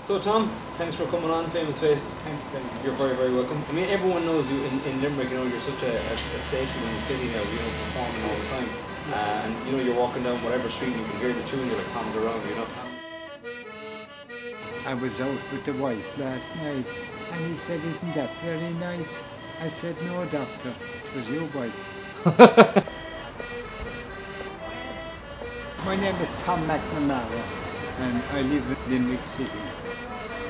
So Tom, thanks for coming on Famous Faces. Thank you very much. You're very, very welcome. I mean, everyone knows you in Limerick. You know, you're such a station in the city now. You know, performing all the time, and you know, you're walking down whatever street, and you can hear the tune that Tom's around. You know. I was out with the wife last night and he said, "Isn't that very nice?" I said, "No, doctor, it was your wife." My name is Tom McNamara and I live in Limerick City.